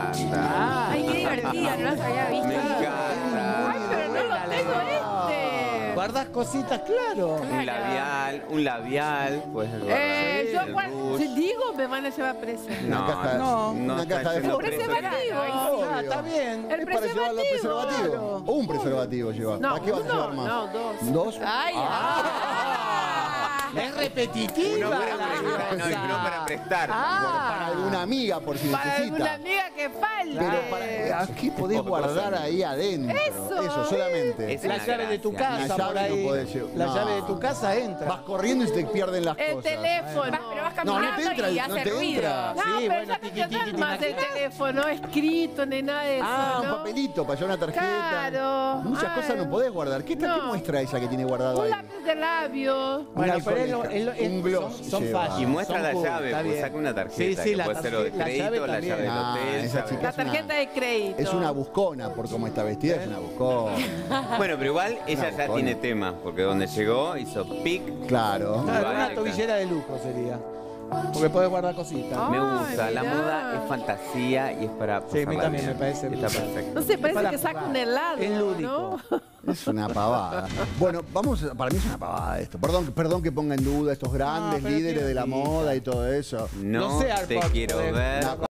encanta. Ay, qué divertida, no las había visto. Me encanta. Ay, pero no lo tengo Guardas cositas, claro. Un labial, pues. Yo si digo me van a llevar presa. Una caja de Un preservativo. Ah, está bien. El Es para llevar los preservativo. preservativos. O un preservativo llevar. No, ¿Para qué vas a llevar uno, más? no, dos. ¿Dos? Ay, Es repetitiva. No, y no para prestar. Para alguna amiga, por si para alguna necesita. amiga que falte. Pero ¿qué podés guardar ahí adentro? Eso, solamente. Es La una llave de tu gracia. casa, La por llave no ahí. podés llevar. La No. llave de tu casa entra. Vas corriendo y se te pierden las El cosas. teléfono. Pero vas No, caminando no te entra, y no hace te ruido. entra. No, Sí, pero bueno, ya no tiqui, quiero tiqui, tener más el tiqui. teléfono escrito ni nada de eso. Un ¿no? papelito para llevar una tarjeta. Claro. Muchas Ay. cosas no podés guardar. ¿Qué No. muestra esa que tiene guardado Un ahí? lápiz de labio. Bueno, Un pero alcohol, un gloss son lleva. fashion. Y muestra son la cool, llave, está pues bien. saca una tarjeta. Sí, sí, que la puede ser o de la crédito, llave la llave también. del hotel. esa llave- chica La es una- tarjeta de crédito. Es una buscona por cómo está vestida, es una buscona. Bueno, pero igual ella ya buscona. tiene tema, porque donde llegó hizo pic. Claro. Claro, Vale, una claro. tobillera de lujo sería. Porque podés guardar cositas. Me Ay, gusta, la mirá. moda es fantasía y es para Sí, a mí pasarla también bien. me parece Está brutal. perfecto. No sé, parece Para que saca jugar. un helado. Es lúdico. ¿no? Es una pavada. Bueno, para mí es una pavada esto. Perdón que ponga en duda estos grandes pero líderes de la tiene moda y todo eso. No sé, te Arpad, quiero podés- ver. No,